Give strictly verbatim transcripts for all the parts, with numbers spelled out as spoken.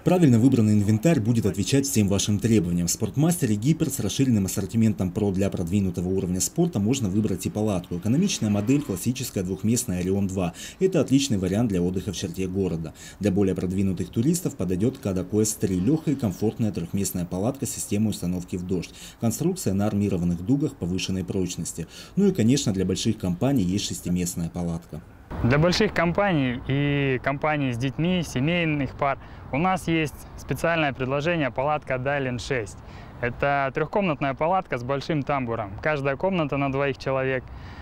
Правильно выбранный инвентарь будет отвечать всем вашим требованиям. В спортмастере Гипер с расширенным ассортиментом Pro для продвинутого уровня спорта можно выбрать и палатку. Экономичная модель, классическая двухместная Орион два. Это отличный вариант для отдыха в черте города. Для более продвинутых туристов подойдет Када Quest три. Легкая и комфортная трехместная палатка с системой установки в дождь. Конструкция на армированных дугах повышенной прочности. Ну и, конечно, для больших компаний есть шестиместная палатка. Для больших компаний и компаний с детьми, семейных пар у нас есть специальное предложение палатка Дайлен шесть. Это трехкомнатная палатка с большим тамбуром. Каждая комната на двоих человек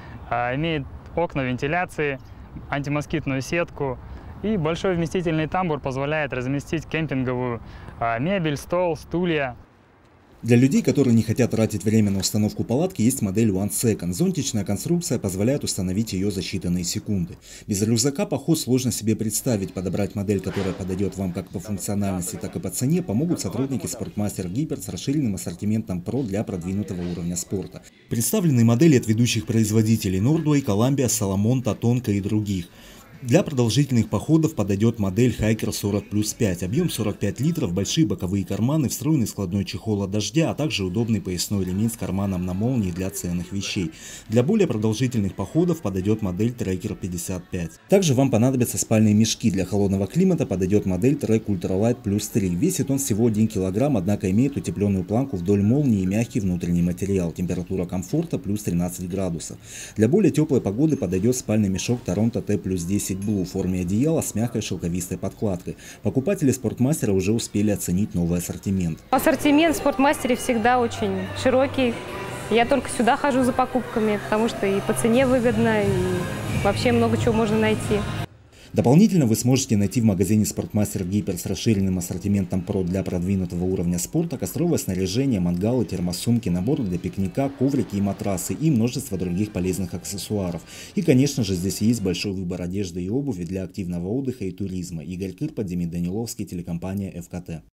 имеет окна вентиляции, антимоскитную сетку, и большой вместительный тамбур позволяет разместить кемпинговую мебель, стол, стулья. Для людей, которые не хотят тратить время на установку палатки, есть модель One Second. Зонтичная конструкция позволяет установить ее за считанные секунды. Без рюкзака поход сложно себе представить. Подобрать модель, которая подойдет вам как по функциональности, так и по цене, помогут сотрудники Спортмастер Гипер с расширенным ассортиментом Pro для продвинутого уровня спорта. Представлены модели от ведущих производителей Nordway, Columbia, Salomon, Tatonka и других. Для продолжительных походов подойдет модель Hiker сорок плюс пять. Объем сорок пять литров, большие боковые карманы, встроенный складной чехол от дождя, а также удобный поясной ремень с карманом на молнии для ценных вещей. Для более продолжительных походов подойдет модель Tracker пятьдесят пять. Также вам понадобятся спальные мешки. Для холодного климата подойдет модель Trek Ultralight плюс три. Весит он всего один килограмм, однако имеет утепленную планку вдоль молнии и мягкий внутренний материал. Температура комфорта плюс тринадцать градусов. Для более теплой погоды подойдет спальный мешок Toronto T плюс десять Blue в форме одеяла с мягкой шелковистой подкладкой. Покупатели Спортмастера уже успели оценить новый ассортимент. Ассортимент в Спортмастере всегда очень широкий. Я только сюда хожу за покупками, потому что и по цене выгодно, и вообще много чего можно найти. Дополнительно вы сможете найти в магазине Спортмастер Гипер с расширенным ассортиментом Pro для продвинутого уровня спорта костровое снаряжение, мангалы, термосумки, набор для пикника, коврики и матрасы и множество других полезных аксессуаров. И, конечно же, здесь есть большой выбор одежды и обуви для активного отдыха и туризма. Игорь Кырпа, Демид Даниловский, телекомпания эф ка тэ.